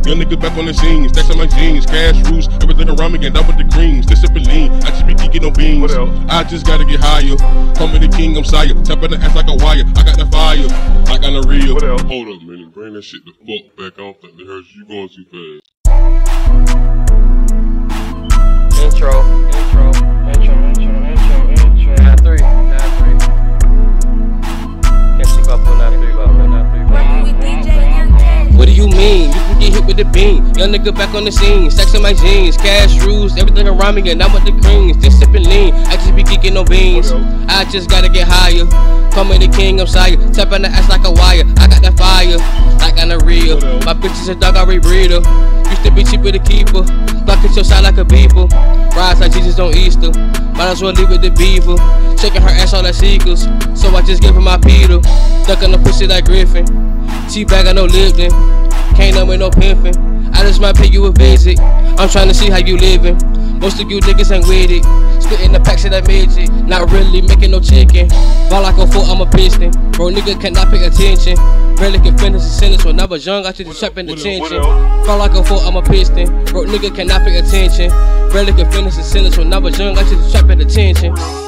Young nigga back on the scene, stacks on my jeans, cash rules, everything around me getting down with the creams. They sippin' lean, I just be geeking no beans. I just gotta get higher. Call me the king, I'm sire. Tapping the ass like a wire. I got the fire, like on the real. Hold up, man, bring that shit the fuck back. I don't think they heard you going too fast. Intro. 9-3. Can't sleep up on 9-3, What do you mean? You can get hit with the beam. Young nigga back on the scene, stacks on my jeans, cash rules, everything around me and I'm with the greens. Just sippin' lean, I just be geeking no beans. I just gotta get higher. Call me the king, I'm sire. Tapping the ass like a wire. I got that fire, like on the real. My bitch is a dog, I rebreed her. Used to be cheaper to keep her. Block at your side like a beeper. Rise like Jesus on Easter. Might as well leave with the beaver. Shaking her ass all like seagulls. So I just give her my Peter. Ducking the pussy like Griffin. Teabag, I no Lipton. Can't know with no pimpin'. I just might pay you a visit. I'm trying to see how you living. Most of you niggas ain't with it. Spitting the packs of that midget. Not really making no chicken. Ball like a foot, I'm a piston. Bro, nigga cannot pay attention. Barely can finish a sentence. When I was young, I just trapping the tension. Ball like a foot, I'm a piston. Bro, nigga cannot pay attention. Barely can finish a sentence. When I was young, I just trapping the tension.